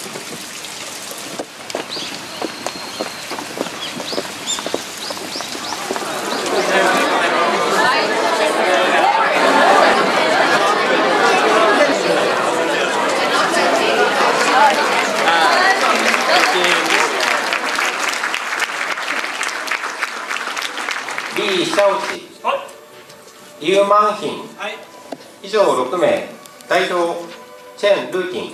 李小内、劉満賓、以上6名、代表、チェン・ルーティン。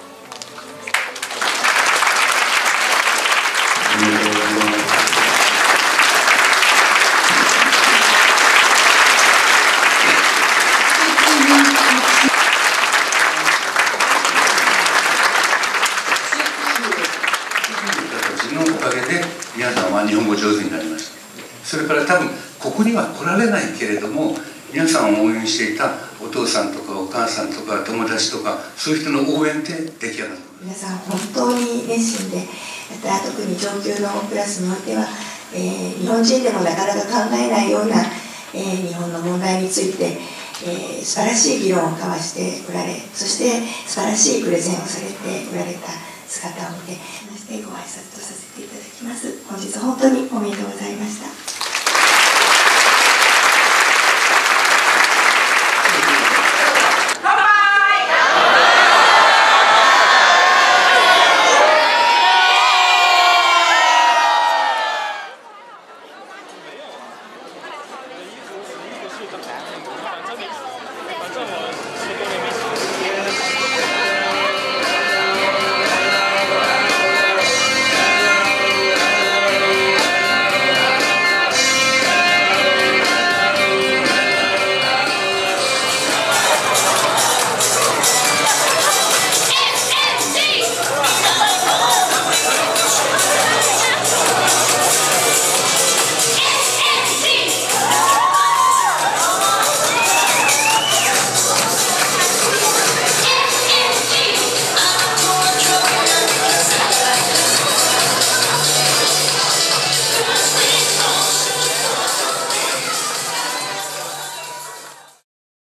のおかげで皆さんは日本語上手になりました。それから多分ここには来られないけれども、皆さんを応援していたお父さんとかお母さんとか友達とか、そういう人の応援で出来上がった。 皆さん本当に熱心で、また特に上級のクラスにおいては、日本人でもなかなか考えないような、日本の問題について、素晴らしい議論を交わしておられ、そして素晴らしいプレゼンをされておられた姿を見て、そしてご挨拶とさせていただきます。本日本当におめでとうございました。